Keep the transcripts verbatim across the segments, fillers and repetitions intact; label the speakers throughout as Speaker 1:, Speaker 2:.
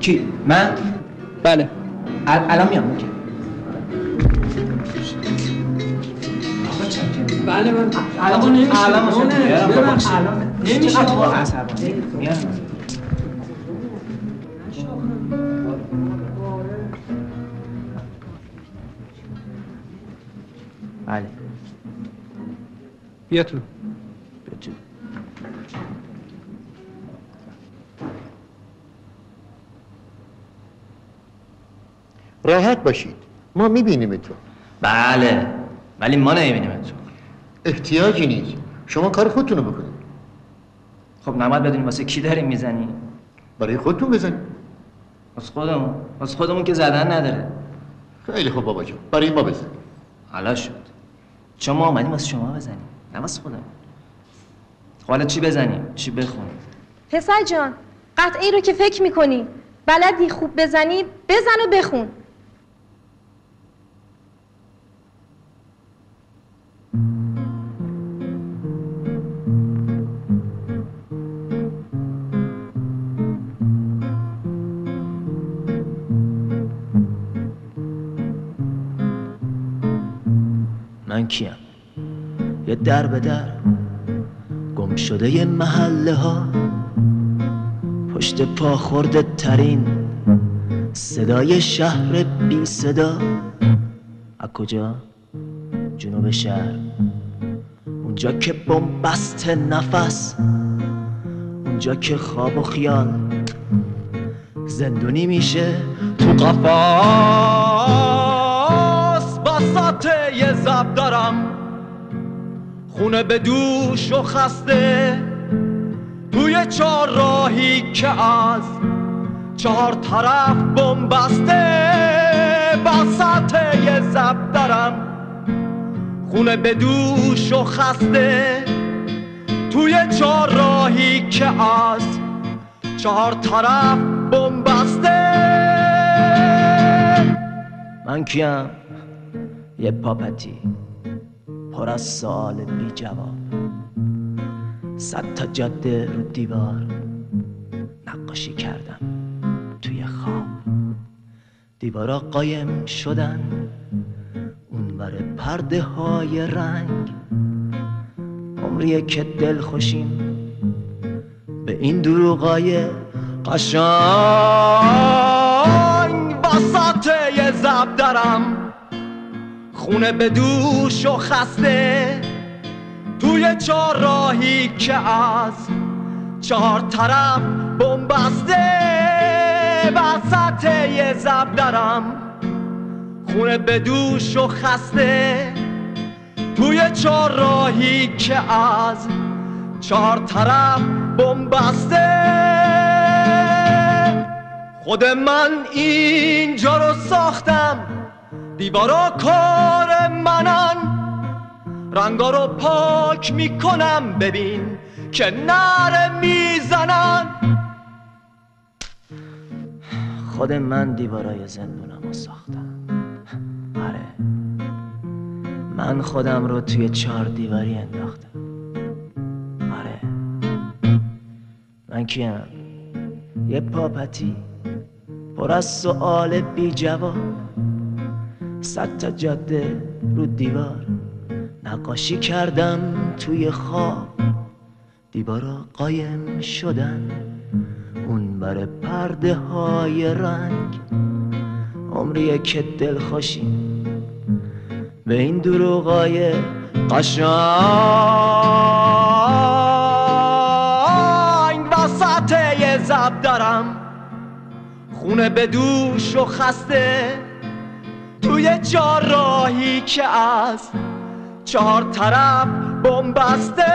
Speaker 1: کی؟ من؟
Speaker 2: بله.
Speaker 1: الان میام. اوکی.
Speaker 2: بله من
Speaker 1: الان نمیشه. الان
Speaker 2: ببخشید.
Speaker 1: نمیشه آقا عصبانی. میام. بله.
Speaker 2: بیا تو.
Speaker 1: بیا تو.
Speaker 3: راحت باشید، ما میبینیم تو.
Speaker 1: بله ولی ما نمیبینیم تو.
Speaker 3: احتیاجی نیست، شما کار خودتونو بکنید.
Speaker 1: خب نباید بدونیم واسه کی داریم میزنی؟
Speaker 3: برای خودتون بزنید.
Speaker 1: واسه خودمون؟ واسه خودمون که زدن نداره.
Speaker 3: خیلی خوب بابا جان، برای ما بزنید.
Speaker 1: حالا شد. چون ما اومدیم واسه شما بزنیم، نه واسه خودمون. حالا چی بزنیم؟ چی بخونیم؟
Speaker 4: پسر جان، قطعی رو که فکر میکنی بلدی خوب بزنی، بزن و بخون.
Speaker 1: من کیم؟ یه در به در گم شده یه محله ها، پشت پا خورده ترین صدای شهر بی صدا. از کجا؟ جنوب شهر، اونجا که بن‌بست نفس، اونجا که خواب و خیال زندونی میشه تو قفس. بساط یه زب دارم، خونه به دوش و خسته، توی چهار راهی که از چهار طرف بن‌بسته. بساط یه زب دارم، خونه به دوش و خسته، توی چهار راهی که از چهار طرف بن‌بسته. من کیم؟ یه پاپتی پر از سوال بی جواب، صد تا جاده رو دیوار نقاشی کردم توی خواب. دیوارا قایم شدن اونور پرده های رنگ، عمریه که دل خوشیم به این دروغای قشنگ. بساط یه زب دارم، خونه به دوش و خسته، توی چهار راهی که از چهار طرف بن‌بسته. بساط یه زب دارم، خونه به دوش و خسته، توی چهار راهی که از چهار طرف بن‌بسته. خود من اینجا رو ساختم، دیوارا کار منن، رنگا رو پاک میکنم ببین که نره میزنن. خود من دیوارای زندونم رو ساختم. آره من خودم رو توی چهار دیواری انداختم. آره من کیم؟ یه پاپتی پر از سؤال بی جواب، صد تا جاده رو دیوار نقاشی کردم توی خواب. دیوارا قایم شدن اون بر پرده های رنگ، عمریه که دل خوشیم به این دروغای قشنگ. وسط یه زب دارم، خونه به دوش و خسته، توی چهار راهی که از چهار طرف بن‌بسته.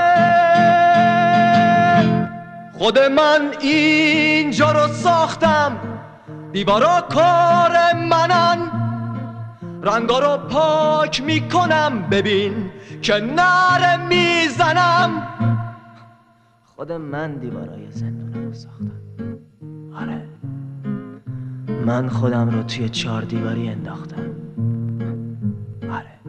Speaker 1: خود من اینجا رو ساختم، دیوارا کار منن، رنگا رو پاک میکنم ببین که نره میزنم. خود من دیوارای زندونم رو ساختم. آره من خودم رو توی چهار دیواری انداختم. آره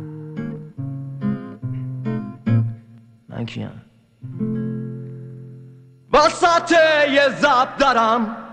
Speaker 1: من کیم؟ وسط یه زب دارم،